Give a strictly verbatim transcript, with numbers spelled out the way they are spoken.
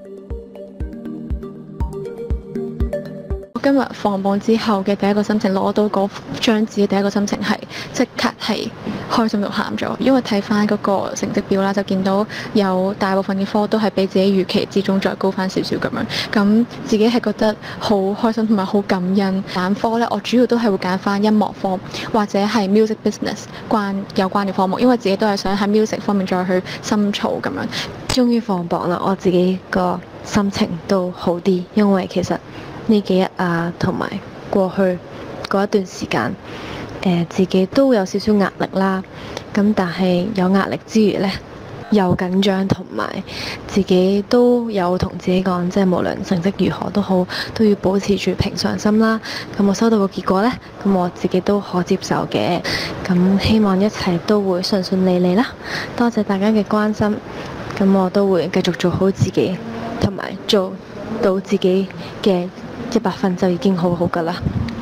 今日放榜之後嘅第一個心情，攞到嗰張紙嘅第一個心情係即刻係開心到喊咗，因為睇翻嗰個成績表啦，就見到有大部分嘅科都係比自己預期之中再高翻少少咁樣，咁自己係覺得好開心同埋好感恩。揀科呢，我主要都係會揀翻音樂科或者係 music business 關有關嘅科目，因為自己都係想喺 music 方面再去深造咁樣。 終於放榜啦，我自己個心情都好啲，因為其實呢幾日啊，同埋過去嗰一段時間，誒、呃、自己都有少少壓力啦。咁但係有壓力之餘呢，又緊張，同埋自己都有同自己講，即係無論成績如何都好，都要保持住平常心啦。咁我收到個結果呢，咁我自己都可接受嘅。咁希望一切都會順順利利啦。多謝大家嘅關心，咁我都會繼續做好自己，同埋做到自己嘅一百分就已經好好㗎啦。